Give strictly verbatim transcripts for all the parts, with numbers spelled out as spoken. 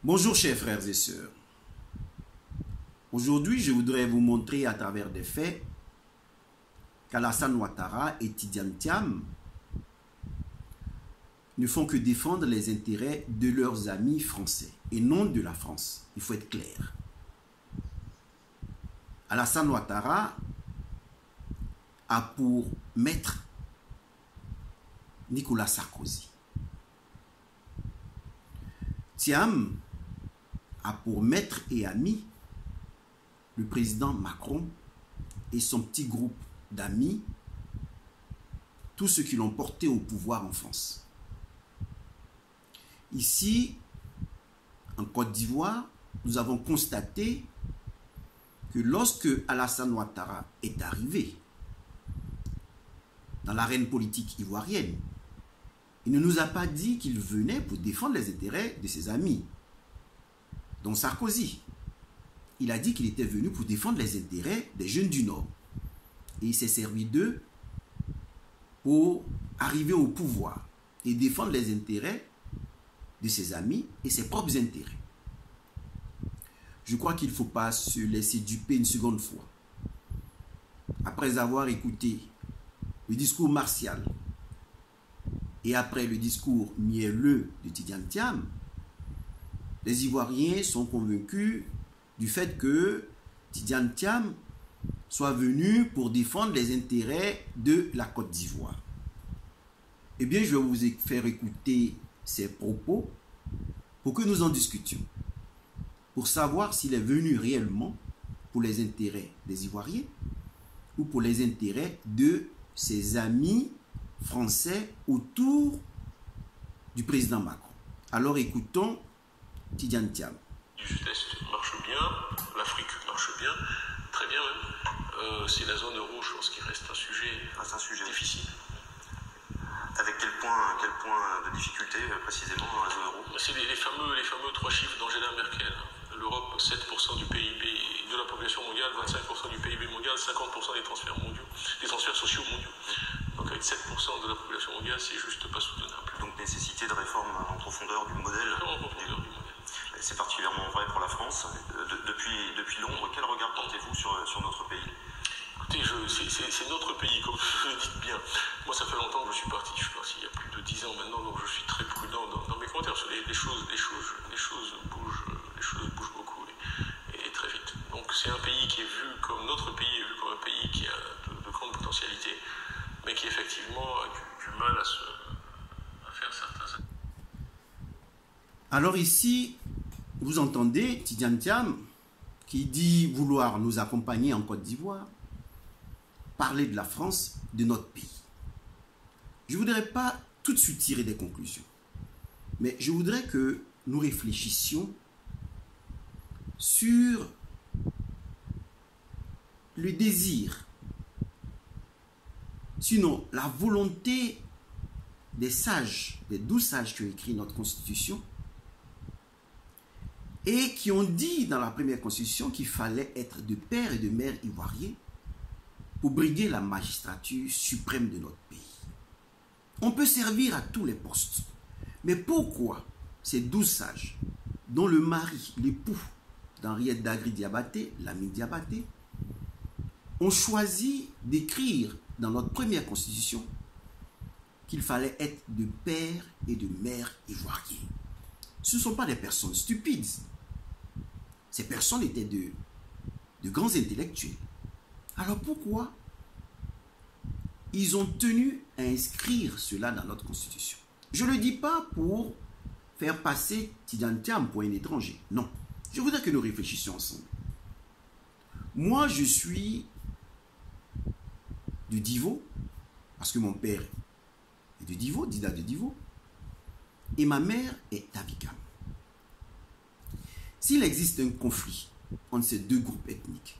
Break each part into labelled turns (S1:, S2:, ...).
S1: Bonjour chers frères et sœurs. Aujourd'hui, je voudrais vous montrer à travers des faits qu'Alassane Ouattara et Tidiane Thiam ne font que défendre les intérêts de leurs amis français et non de la France. Il faut être clair. Alassane Ouattara a pour maître Nicolas Sarkozy. Thiam a pour maître et ami le président Macron et son petit groupe d'amis, tous ceux qui l'ont porté au pouvoir en France. Ici, en Côte d'Ivoire, nous avons constaté que lorsque Alassane Ouattara est arrivé dans l'arène politique ivoirienne, il ne nous a pas dit qu'il venait pour défendre les intérêts de ses amis, dont Sarkozy. Il a dit qu'il était venu pour défendre les intérêts des jeunes du Nord. Et il s'est servi d'eux pour arriver au pouvoir et défendre les intérêts de ses amis et ses propres intérêts. Je crois qu'il ne faut pas se laisser duper une seconde fois. Après avoir écouté le discours martial et après le discours mielleux de Tidiane Thiam, les Ivoiriens sont convaincus du fait que Tidiane Thiam soit venu pour défendre les intérêts de la Côte d'Ivoire. Eh bien, je vais vous faire écouter ses propos pour que nous en discutions, pour savoir s'il est venu réellement pour les intérêts des Ivoiriens ou pour les intérêts de ses amis français autour du président Macron. Alors écoutons Tidiane Thiam.
S2: Du Sud-Est marche bien, l'Afrique marche bien, très bien même. Euh, c'est la zone euro, je pense qu'il reste un sujet,
S3: reste un sujet
S2: difficile.
S3: Avec quel point, quel point de difficulté précisément dans la zone euro?
S2: C'est les, les, fameux, les fameux trois chiffres d'Angela Merkel. L'Europe, sept pour cent du P I B de la population mondiale, vingt-cinq pour cent du P I B mondial, cinquante pour cent des transferts mondiaux, des transferts sociaux mondiaux. Donc avec sept pour cent de la population mondiale, c'est juste pas soutenable.
S3: Donc nécessité de réforme en profondeur du modèle.
S2: En profondeur du modèle.
S3: C'est particulièrement vrai pour la France. De, depuis, depuis Londres, quel regard portez-vous sur, sur notre pays?
S2: Écoutez, c'est notre pays, comme vous le dites bien. Moi, ça fait longtemps que je suis parti. Je suis parti il y a plus de dix ans maintenant, donc je suis très prudent dans, dans mes commentaires. Les, les, choses, les, choses, les, choses bougent, les choses bougent beaucoup et, et très vite. Donc c'est un pays qui est vu comme notre pays, est vu comme un pays qui a de, de grandes potentialités, mais qui effectivement a du, du mal à, se, à faire certains...
S1: Alors ici, vous entendez Tidiane Thiam qui dit vouloir nous accompagner en Côte d'Ivoire, parler de la France, de notre pays. Je ne voudrais pas tout de suite tirer des conclusions, mais je voudrais que nous réfléchissions sur le désir, sinon la volonté des sages, des douze sages qui ont écrit notre Constitution, et qui ont dit dans la première constitution qu'il fallait être de père et de mère ivoiriens pour briguer la magistrature suprême de notre pays. On peut servir à tous les postes. Mais pourquoi ces douze sages, dont le mari, l'époux d'Henriette Dagri Diabaté, l'ami Diabaté, ont choisi d'écrire dans notre première constitution qu'il fallait être de père et de mère ivoiriens? Ce ne sont pas des personnes stupides. Ces personnes étaient de, de grands intellectuels. Alors pourquoi ils ont tenu à inscrire cela dans notre constitution? Je ne le dis pas pour faire passer Tidiane Thiam pour un étranger. Non. Je voudrais que nous réfléchissions ensemble. Moi, je suis de Divo, parce que mon père est de Divo, Dida de Divo, et ma mère est d'Abidjan. S'il existe un conflit entre ces deux groupes ethniques,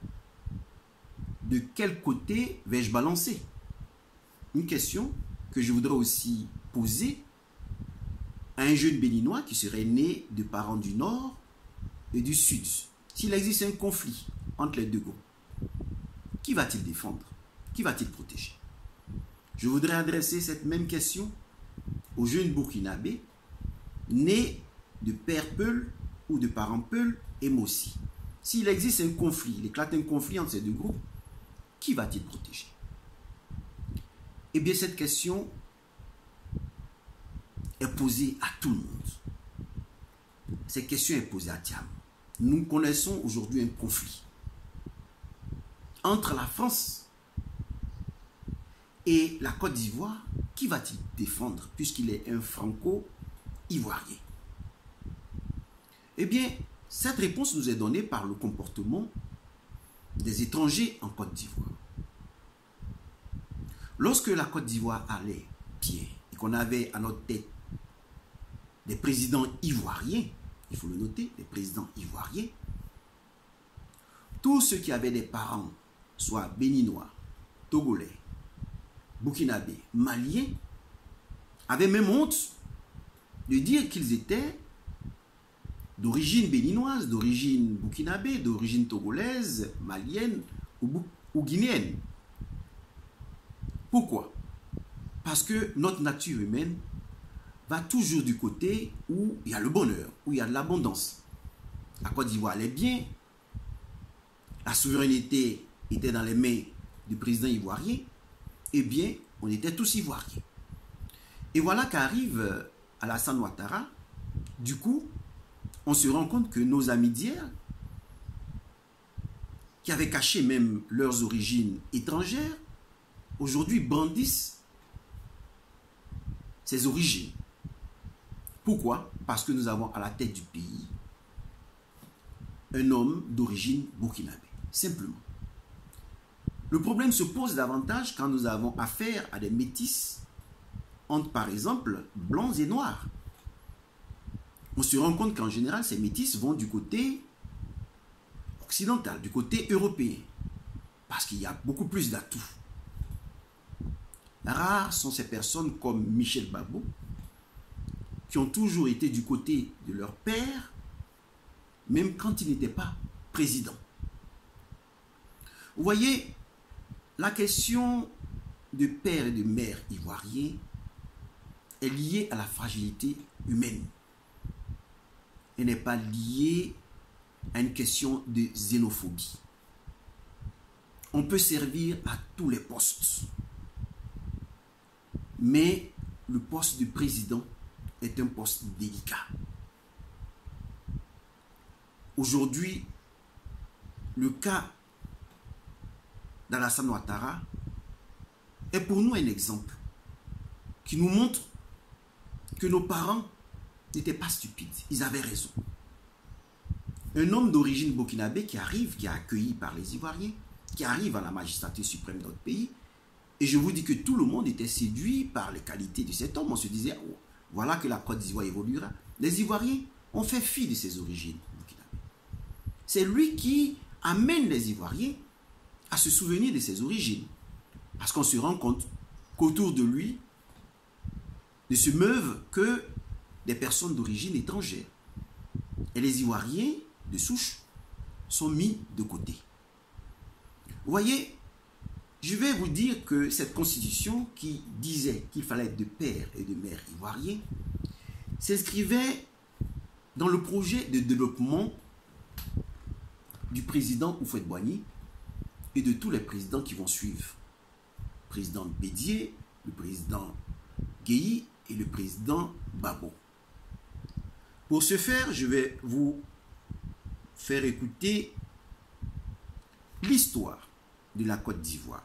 S1: de quel côté vais-je balancer? Une question que je voudrais aussi poser à un jeune béninois qui serait né de parents du Nord et du Sud. S'il existe un conflit entre les deux groupes, qui va-t-il défendre? Qui va-t-il protéger? Je voudrais adresser cette même question aux jeunes burkinabés nés de père Peul ou de parent Peul et Mossi. S'il existe un conflit, il éclate un conflit entre ces deux groupes, qui va-t-il protéger? Eh bien, cette question est posée à tout le monde. Cette question est posée à Thiam. Nous connaissons aujourd'hui un conflit entre la France et la Côte d'Ivoire. Qui va-t-il défendre puisqu'il est un franco-ivoirien? Eh bien, cette réponse nous est donnée par le comportement des étrangers en Côte d'Ivoire. Lorsque la Côte d'Ivoire allait bien et qu'on avait à notre tête des présidents ivoiriens, il faut le noter, des présidents ivoiriens, tous ceux qui avaient des parents, soit béninois, togolais, burkinabés, maliens, avaient même honte de dire qu'ils étaient d'origine béninoise, d'origine burkinabé, d'origine togolaise, malienne ou, ou guinéenne. Pourquoi? Parce que notre nature humaine va toujours du côté où il y a le bonheur, où il y a de l'abondance. La Côte d'Ivoire allait bien, la souveraineté était dans les mains du président ivoirien, eh bien, on était tous ivoiriens. Et voilà qu'arrive Alassane Ouattara, du coup, on se rend compte que nos amis d'hier, qui avaient caché même leurs origines étrangères, aujourd'hui brandissent ces origines. Pourquoi? Parce que nous avons à la tête du pays un homme d'origine burkinabé, simplement. Le problème se pose davantage quand nous avons affaire à des métis entre, par exemple, blancs et noirs. On se rend compte qu'en général, ces métis vont du côté occidental, du côté européen, parce qu'il y a beaucoup plus d'atouts. Rares sont ces personnes comme Michel Gbagbo, qui ont toujours été du côté de leur père, même quand il n'était pas président. Vous voyez, la question de père et de mère ivoiriens est liée à la fragilité humaine. Elle n'est pas liée à une question de xénophobie. On peut servir à tous les postes. Mais le poste de président est un poste délicat. Aujourd'hui, le cas d'Alassane Ouattara est pour nous un exemple qui nous montre que nos parents n'étaient pas stupides, ils avaient raison. Un homme d'origine burkinabé qui arrive, qui est accueilli par les Ivoiriens, qui arrive à la magistrature suprême de notre pays, et je vous dis que tout le monde était séduit par les qualités de cet homme. On se disait, oh, voilà que la Côte d'Ivoire évoluera. Les Ivoiriens ont fait fi de ses origines burkinabées. C'est lui qui amène les Ivoiriens à se souvenir de ses origines. Parce qu'on se rend compte qu'autour de lui ne se meuvent que des personnes d'origine étrangère. Et les Ivoiriens de souche sont mis de côté. Vous voyez, je vais vous dire que cette constitution qui disait qu'il fallait être de père et de mère ivoiriens s'inscrivait dans le projet de développement du président Houphouët-Boigny et de tous les présidents qui vont suivre. Le président Bédié, le président Guéhi et le président Gbagbo. Pour ce faire, je vais vous faire écouter l'histoire de la Côte d'Ivoire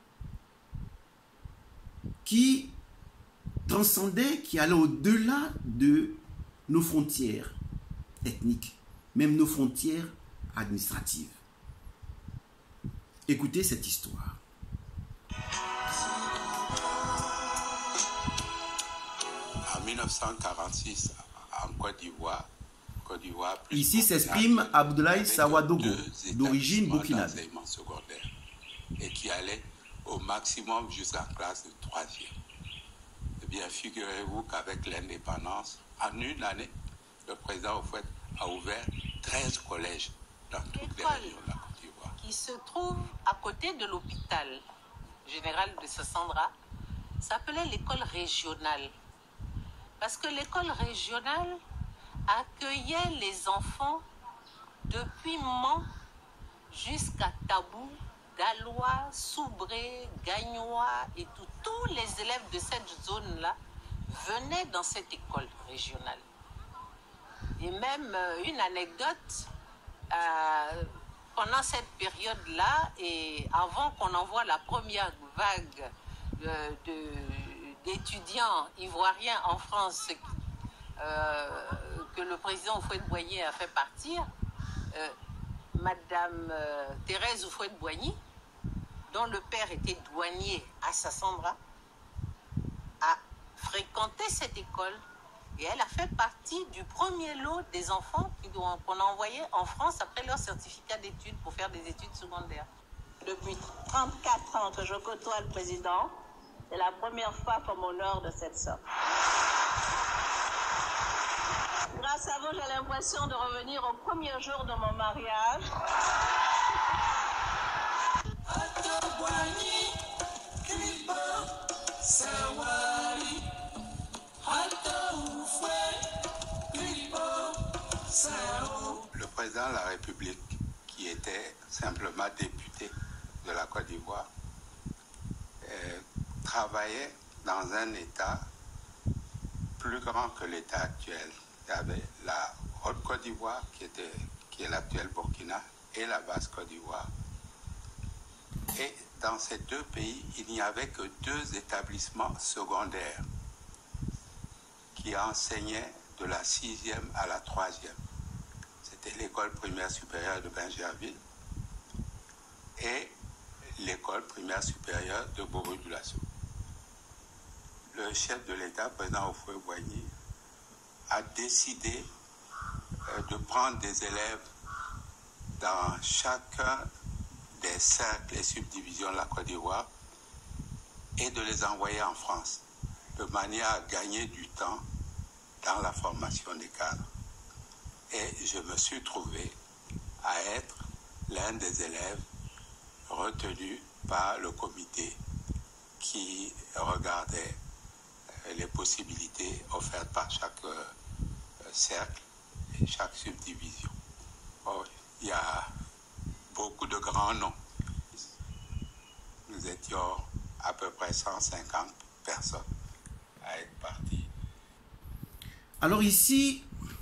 S1: qui transcendait, qui allait au-delà de nos frontières ethniques, même nos frontières administratives. Écoutez cette histoire.
S4: En mille neuf cent quarante-six, en Côte d'Ivoire, Côte d'Ivoire
S1: ici s'exprime Abdoulaye Sawadogo, d'origine burkinabé.
S4: Et qui allait au maximum jusqu'à classe de troisième. Eh bien, figurez-vous qu'avec l'indépendance, en une année, le président Houphouët a ouvert treize collèges dans toutes les régions de la Côte d'Ivoire.
S5: Qui se trouve à côté de l'hôpital général de Sassandra, s'appelait l'école régionale. Parce que l'école régionale accueillait les enfants depuis Mans jusqu'à Tabou, Galois, Soubré, Gagnois et tout. Tous les élèves de cette zone-là venaient dans cette école régionale. Et même euh, une anecdote, euh, pendant cette période-là, et avant qu'on envoie la première vague euh, de, d'étudiants ivoiriens en France, euh, que le président Houphouët-Boigny a fait partir, euh, Madame euh, Thérèse Houphouët-Boigny, dont le père était douanier à Sassandra, a fréquenté cette école et elle a fait partie du premier lot des enfants qu'on a envoyés en France après leur certificat d'études pour faire des études secondaires.
S6: Depuis trente-quatre ans que je côtoie le président, c'est la première fois qu'on m'honore de cette sorte. Grâce à vous, j'ai l'impression de revenir au premier jour de mon mariage.
S4: Le président de la République, qui était simplement député de la Côte d'Ivoire, euh, travaillait dans un État plus grand que l'État actuel. Il y avait la Haute-Côte d'Ivoire, qui, était, qui est l'actuel Burkina, et la Basse-Côte d'Ivoire. Et dans ces deux pays, il n'y avait que deux établissements secondaires qui enseignaient de la sixième à la troisième. C'était l'école primaire supérieure de Bingerville et l'école primaire supérieure de Bourg-du-Lasso. Le chef de l'État, président Houphouët-Boigny, a décidé de prendre des élèves dans chacun des cercles et subdivisions de la Côte d'Ivoire et de les envoyer en France, de manière à gagner du temps dans la formation des cadres. Et je me suis trouvé à être l'un des élèves retenus par le comité qui regardait les possibilités offertes par chaque euh, cercle et chaque subdivision. Oh, il y a beaucoup de grands noms. Nous étions à peu près cent cinquante personnes à être partis.
S1: Alors ici,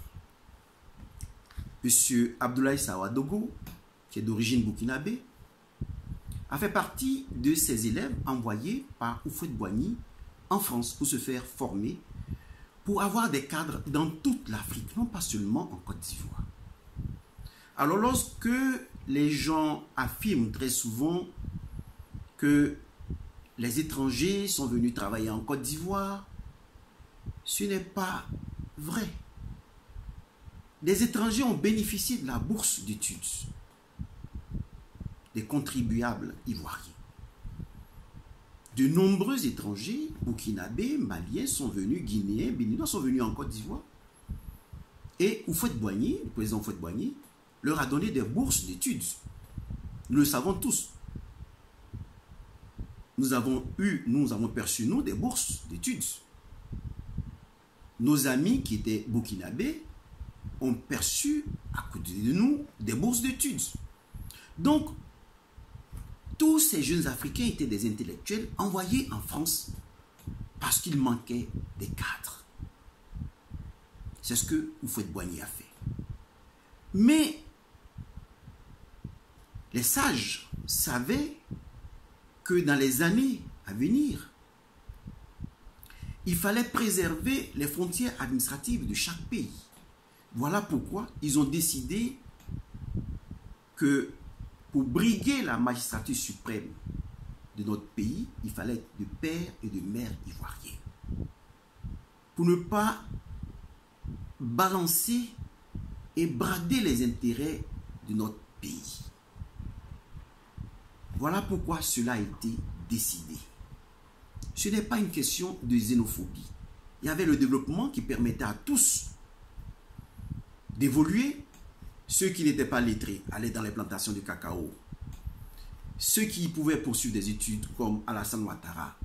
S1: M. Abdoulaye Sawadogo, qui est d'origine burkinabé, a fait partie de ces élèves envoyés par Houphouët-Boigny en France pour se faire former, pour avoir des cadres dans toute l'Afrique, non pas seulement en Côte d'Ivoire. Alors lorsque les gens affirment très souvent que les étrangers sont venus travailler en Côte d'Ivoire, ce n'est pas vrai. Les étrangers ont bénéficié de la bourse d'études des contribuables ivoiriens. De nombreux étrangers, burkinabés, maliens sont venus, guinéens, béninois sont venus en Côte d'Ivoire. Et Houphouët-Boigny, le président Houphouët-Boigny, leur a donné des bourses d'études. Nous le savons tous. Nous avons eu, nous avons perçu, nous, des bourses d'études. Nos amis qui étaient burkinabés ont perçu, à côté de nous, des bourses d'études. Donc, tous ces jeunes Africains étaient des intellectuels envoyés en France parce qu'il manquait des cadres. C'est ce que Houphouët-Boigny a fait. Mais les sages savaient que dans les années à venir, il fallait préserver les frontières administratives de chaque pays. Voilà pourquoi ils ont décidé que pour briguer la magistrature suprême de notre pays, il fallait de pères et de mères ivoiriens. Pour ne pas balancer et brader les intérêts de notre pays. Voilà pourquoi cela a été décidé. Ce n'est pas une question de xénophobie. Il y avait le développement qui permettait à tous d'évoluer. Ceux qui n'étaient pas lettrés allaient dans les plantations de cacao. Ceux qui pouvaient poursuivre des études comme Alassane Ouattara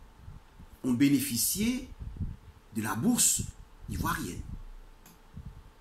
S1: ont bénéficié de la bourse ivoirienne.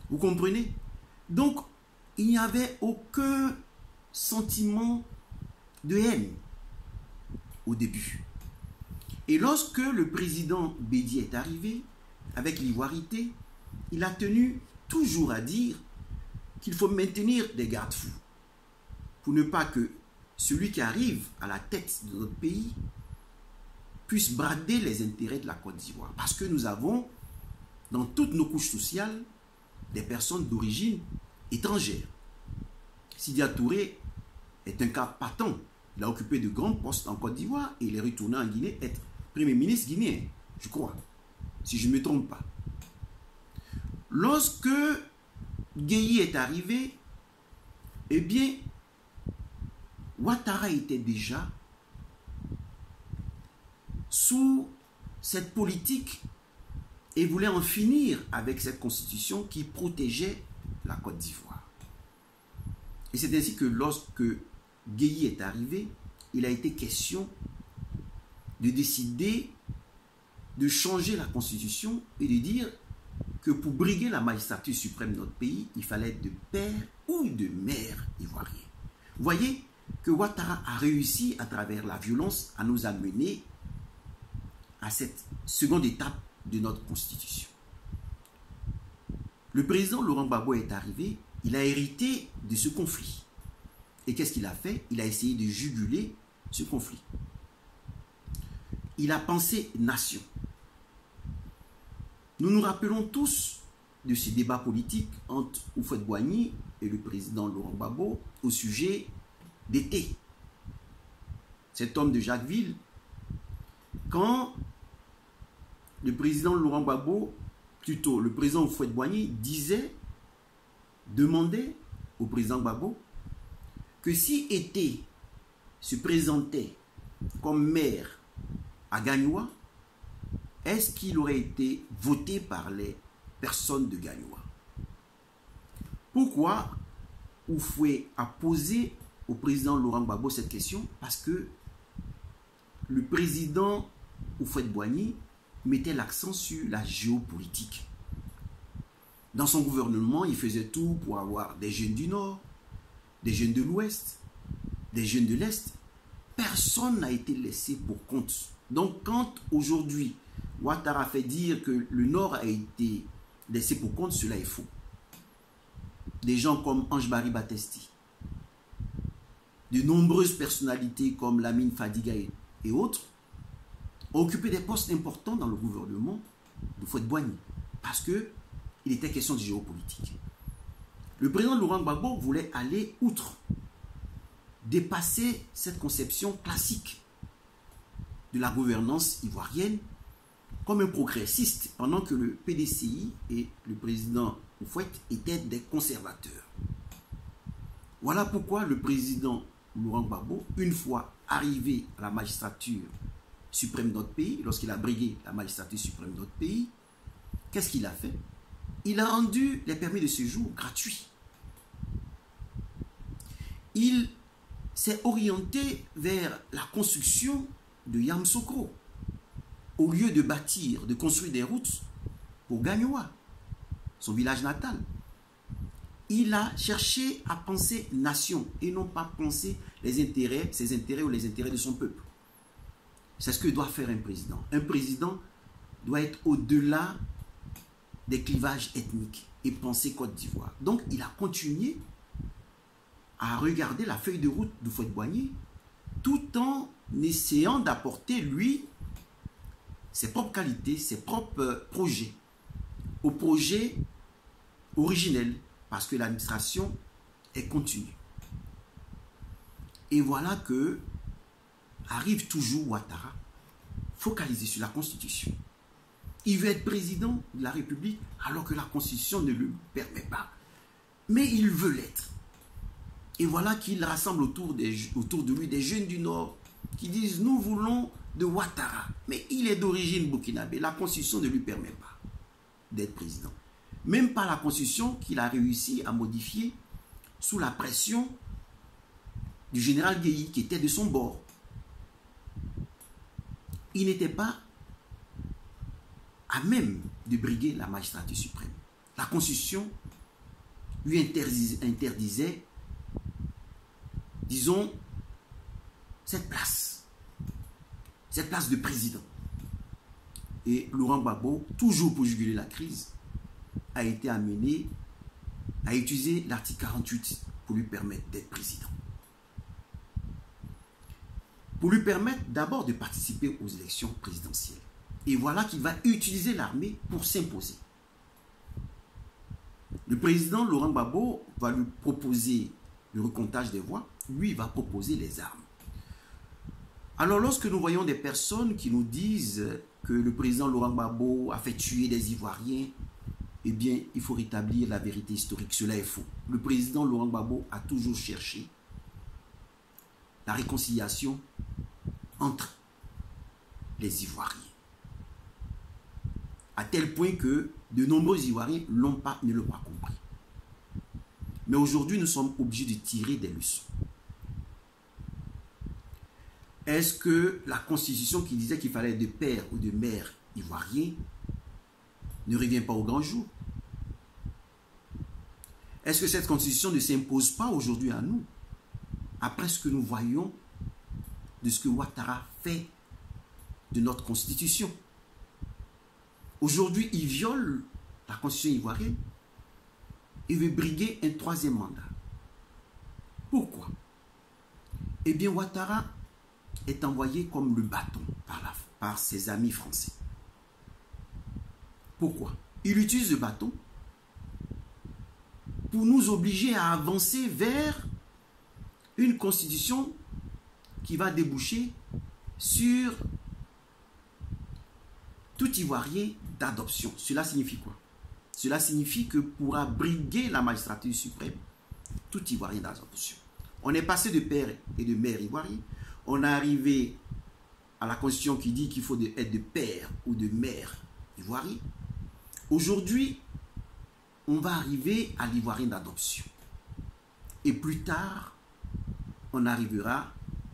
S1: Vous comprenez? Donc, il n'y avait aucun sentiment de haine au début. Et lorsque le président Bédié est arrivé, avec l'ivoirité, il a tenu toujours à dire qu'il faut maintenir des garde-fous pour ne pas que celui qui arrive à la tête de notre pays puisse brader les intérêts de la Côte d'Ivoire. Parce que nous avons, dans toutes nos couches sociales, des personnes d'origine étrangère. Sidia Touré est un cas patent. Il a occupé de grands postes en Côte d'Ivoire et il est retourné en Guinée être Premier ministre guinéen, je crois, si je ne me trompe pas. Lorsque Gueye est arrivé, eh bien, Ouattara était déjà sous cette politique et voulait en finir avec cette constitution qui protégeait la Côte d'Ivoire. Et c'est ainsi que lorsque Gueye est arrivé, il a été question de décider de changer la constitution et de dire que pour briguer la magistrature suprême de notre pays, il fallait de père ou de mère ivoirien. Vous voyez que Ouattara a réussi à travers la violence à nous amener à cette seconde étape de notre constitution. Le président Laurent Gbagbo est arrivé, il a hérité de ce conflit. Et qu'est-ce qu'il a fait? Il a essayé de juguler ce conflit. Il a pensé nation. Nous nous rappelons tous de ce débat politique entre Houphouët-Boigny et le président Laurent Gbagbo au sujet d'été. Cet homme de Jacquesville, quand le président Laurent Gbagbo, plutôt le président Houphouët-Boigny disait, demandait au président Gbagbo que si été se présentait comme maire à Gagnoa, est-ce qu'il aurait été voté par les personnes de Gagnoa? Pourquoi Houphouët a posé au président Laurent Gbagbo cette question? Parce que le président Houphouët-Boigny mettait l'accent sur la géopolitique. Dans son gouvernement, il faisait tout pour avoir des jeunes du Nord, des jeunes de l'Ouest, des jeunes de l'Est. Personne n'a été laissé pour compte. Donc quand aujourd'hui Ouattara fait dire que le Nord a été laissé pour compte, cela est faux. Des gens comme Ange-Barry Battesti, de nombreuses personnalités comme Lamine Fadiga et, et autres ont occupé des postes importants dans le gouvernement de Houphouët-Boigny parce qu'il était question de géopolitique. Le président Laurent Gbagbo voulait aller outre, dépasser cette conception classique de la gouvernance ivoirienne comme un progressiste, pendant que le P D C I et le président Houphouët étaient des conservateurs. Voilà pourquoi le président Laurent Gbagbo, une fois arrivé à la magistrature suprême de notre pays, lorsqu'il a brigué la magistrature suprême de notre pays, qu'est-ce qu'il a fait? Il a rendu les permis de séjour gratuits. Il s'est orienté vers la construction de Yamoussoukro. Au lieu de bâtir, de construire des routes pour Gagnoa, son village natal, il a cherché à penser nation et non pas penser les intérêts, ses intérêts ou les intérêts de son peuple. C'est ce que doit faire un président. Un président doit être au-delà des clivages ethniques et penser Côte d'Ivoire. Donc, il a continué à regarder la feuille de route de Houphouët-Boigny tout en essayant d'apporter, lui, ses propres qualités, ses propres projets au projet originel, parce que l'administration est continue. Et voilà que arrive toujours Ouattara, focalisé sur la Constitution. Il veut être président de la République alors que la Constitution ne le permet pas. Mais il veut l'être. Et voilà qu'il rassemble autour, des, autour de lui des jeunes du Nord qui disent « Nous voulons de Ouattara ». Mais il est d'origine burkinabé. La Constitution ne lui permet pas d'être président. Même pas la Constitution qu'il a réussi à modifier sous la pression du général Gueye qui était de son bord. Il n'était pas à même de briguer la magistrature suprême. La Constitution lui interdisait, interdisait, disons, cette place, cette place de président. Et Laurent Gbagbo, toujours pour juguler la crise, a été amené à utiliser l'article quarante-huit pour lui permettre d'être président. Pour lui permettre d'abord de participer aux élections présidentielles. Et voilà qu'il va utiliser l'armée pour s'imposer. Le président Laurent Gbagbo va lui proposer le recomptage des voix, lui il va proposer les armes. Alors lorsque nous voyons des personnes qui nous disent que le président Laurent Gbagbo a fait tuer des Ivoiriens, eh bien il faut rétablir la vérité historique, cela est faux. Le président Laurent Gbagbo a toujours cherché la réconciliation entre les Ivoiriens. À tel point que de nombreux Ivoiriens l'ont pas, ne l'ont pas compris. Mais aujourd'hui, nous sommes obligés de tirer des leçons. Est-ce que la constitution qui disait qu'il fallait de père ou de mère ivoirien ne revient pas au grand jour? Est-ce que cette constitution ne s'impose pas aujourd'hui à nous, après ce que nous voyons de ce que Ouattara fait de notre constitution? Aujourd'hui, il viole la constitution ivoirienne et veut briguer un troisième mandat. Pourquoi? Eh bien, Ouattara est envoyé comme le bâton par, la, par ses amis français. Pourquoi? Il utilise le bâton pour nous obliger à avancer vers une constitution qui va déboucher sur tout Ivoirien d'adoption. Cela signifie quoi? Cela signifie que pourra briguer la magistrature suprême tout Ivoirien d'adoption. On est passé de père et de mère ivoirien. On est arrivé à la constitution qui dit qu'il faut de, être de père ou de mère ivoirien. Aujourd'hui, on va arriver à l'ivoirien d'adoption. Et plus tard, on arrivera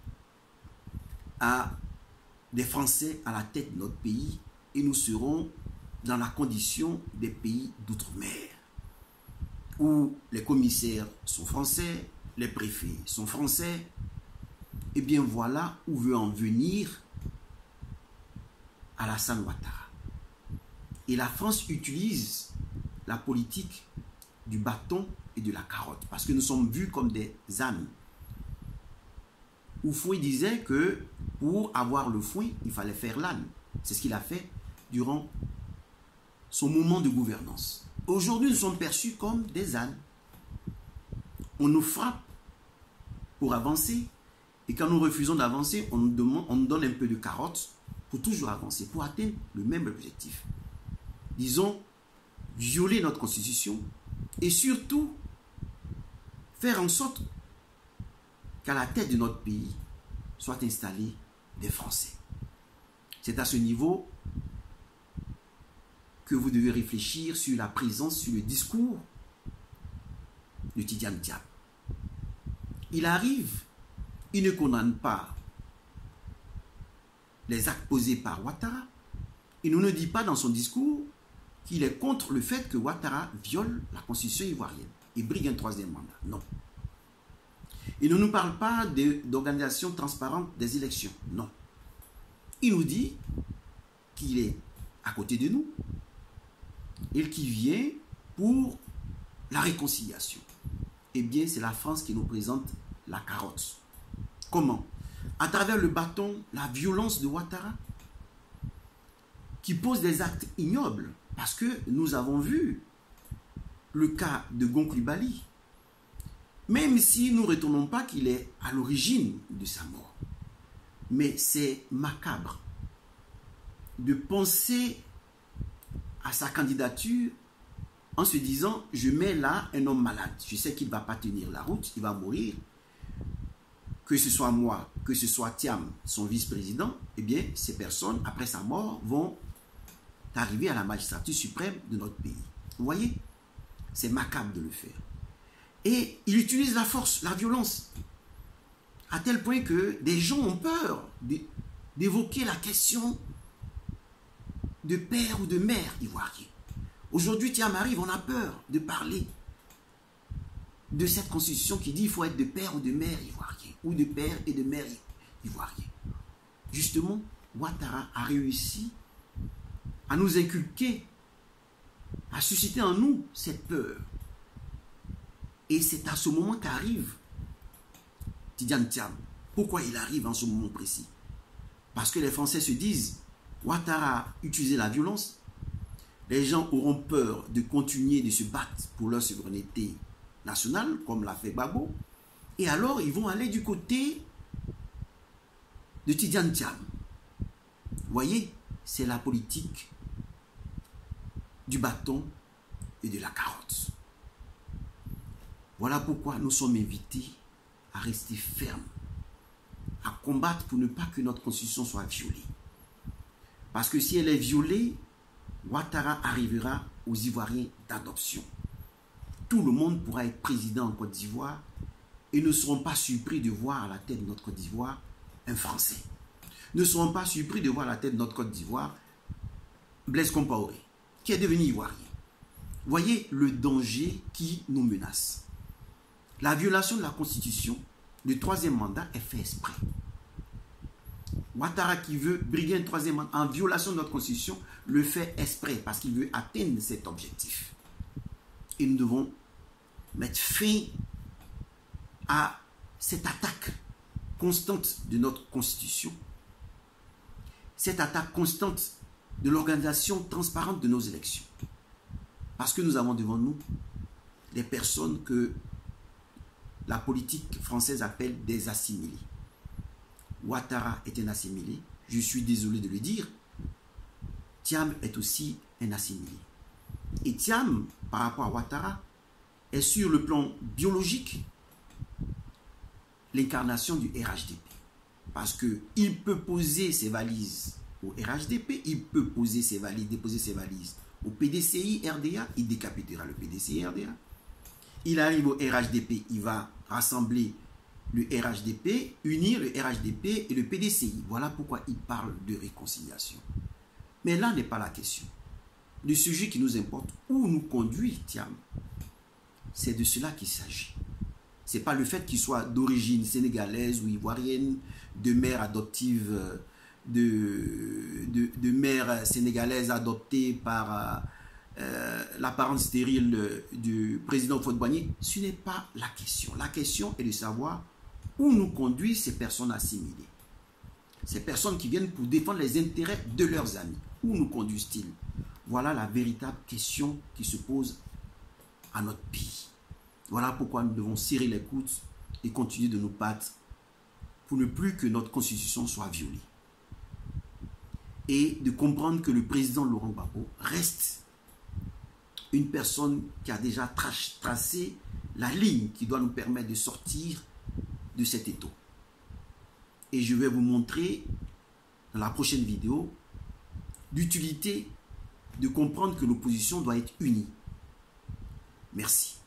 S1: à des Français à la tête de notre pays et nous serons dans la condition des pays d'outre-mer où les commissaires sont français, les préfets sont français. Et bien voilà où veut en venir Alassane Ouattara. Et la France utilise la politique du bâton et de la carotte parce que nous sommes vus comme des ânes. Houphouët disait que pour avoir le foin, il fallait faire l'âne. C'est ce qu'il a fait durant son moment de gouvernance. Aujourd'hui, nous sommes perçus comme des ânes. On nous frappe pour avancer. Et quand nous refusons d'avancer, on nous demande, on nous donne un peu de carotte pour toujours avancer, pour atteindre le même objectif. Disons, violer notre constitution et surtout faire en sorte qu'à la tête de notre pays soient installés des Français. C'est à ce niveau que vous devez réfléchir sur la présence, sur le discours de Tidiane Diaby. Il arrive, il ne condamne pas les actes posés par Ouattara. Il ne nous dit pas dans son discours qu'il est contre le fait que Ouattara viole la constitution ivoirienne et brigue un troisième mandat. Non. Il ne nous parle pas d'organisation transparente des élections. Non. Il nous dit qu'il est à côté de nous et qu'il vient pour la réconciliation. Eh bien, c'est la France qui nous présente la carotte. Comment? À travers le bâton, la violence de Ouattara, qui pose des actes ignobles. Parce que nous avons vu le cas de Gonclubali. Même si nous ne retournons pas qu'il est à l'origine de sa mort. Mais c'est macabre de penser à sa candidature en se disant, je mets là un homme malade. Je sais qu'il ne va pas tenir la route, il va mourir. Que ce soit moi, que ce soit Thiam, son vice-président, eh bien, ces personnes, après sa mort, vont arriver à la magistrature suprême de notre pays. Vous voyez? C'est macabre de le faire. Et il utilise la force, la violence, à tel point que des gens ont peur d'évoquer la question de père ou de mère ivoirien. Aujourd'hui, Thiam arrive, on a peur de parler de cette constitution qui dit qu'il faut être de père ou de mère ivoirien, ou de père et de mère ivoirien. Justement, Ouattara a réussi à nous inculquer, à susciter en nous cette peur. Et c'est à ce moment qu'arrive Tidjane Thiam. Pourquoi il arrive en ce moment précis? Parce que les Français se disent, Ouattara a utilisé la violence, les gens auront peur de continuer de se battre pour leur souveraineté nationale, comme l'a fait Gbagbo, et alors ils vont aller du côté de Tidjane Thiam. Vous voyez, c'est la politique du bâton et de la carotte. Voilà pourquoi nous sommes invités à rester fermes, à combattre pour ne pas que notre constitution soit violée. Parce que si elle est violée, Ouattara arrivera aux Ivoiriens d'adoption. Tout le monde pourra être président en Côte d'Ivoire et ne seront pas surpris de voir à la tête de notre Côte d'Ivoire un Français. Ne seront pas surpris de voir à la tête de notre Côte d'Ivoire Blaise Compaoré, qui est devenu Ivoirien. Voyez le danger qui nous menace. La violation de la Constitution, le troisième mandat est fait exprès. Ouattara qui veut briguer un troisième mandat en violation de notre Constitution le fait exprès parce qu'il veut atteindre cet objectif. Et nous devons mettre fin à cette attaque constante de notre Constitution, cette attaque constante de l'organisation transparente de nos élections. Parce que nous avons devant nous des personnes que la politique française appelle des assimilés. Ouattara est un assimilé, je suis désolé de le dire. Thiam est aussi un assimilé. Et Thiam, par rapport à Ouattara, est sur le plan biologique l'incarnation du R H D P. Parce qu'il peut poser ses valises au R H D P, il peut poser ses valises, déposer ses valises au P D C I R D A, il décapitera le P D C I R D A. Il arrive au R H D P, il va rassembler le R H D P, unir le R H D P et le P D C I. Voilà pourquoi il parle de réconciliation. Mais là n'est pas la question. Le sujet qui nous importe, où nous conduit Thiam, c'est de cela qu'il s'agit. Ce n'est pas le fait qu'il soit d'origine sénégalaise ou ivoirienne, de mère adoptive, de, de, de mère sénégalaise adoptée par euh, la parente stérile du président Houphouët-Boigny. Ce n'est pas la question. La question est de savoir où nous conduisent ces personnes assimilées. Ces personnes qui viennent pour défendre les intérêts de leurs amis. Où nous conduisent-ils? Voilà la véritable question qui se pose à notre pays. Voilà pourquoi nous devons serrer les coudes et continuer de nous battre pour ne plus que notre constitution soit violée. Et de comprendre que le président Laurent Gbagbo reste une personne qui a déjà tracé la ligne qui doit nous permettre de sortir de cet étau. Et je vais vous montrer dans la prochaine vidéo l'utilité de comprendre que l'opposition doit être unie. Merci.